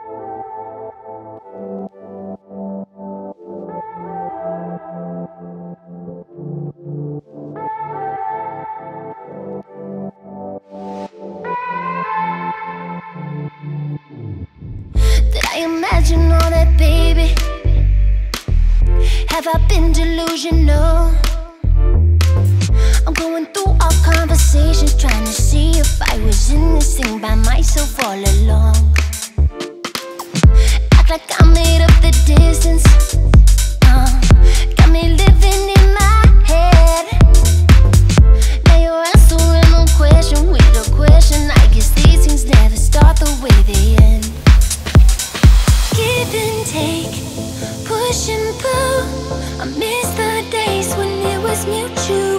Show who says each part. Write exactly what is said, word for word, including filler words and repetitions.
Speaker 1: Did I imagine all that, baby? Have I been delusional? I'm going through our conversations, trying to see if I was in this thing by myself all along. Act like I made up the distance, uh, got me living in my head. Now you're answering the question with a question. I guess these things never start the way they end. Give and take, push and pull. I miss the days when it was mutual.